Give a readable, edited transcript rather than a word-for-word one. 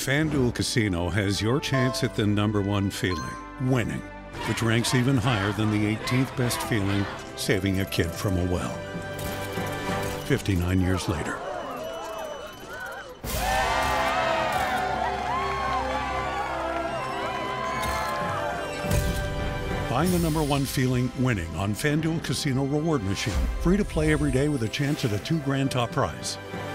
FanDuel Casino has your chance at the #1 feeling, winning, which ranks even higher than the 18th best feeling, saving a kid from a well. 59 years later. Find the #1 feeling winning on FanDuel Casino Reward Machine. Free to play every day with a chance at a $2 grand top prize.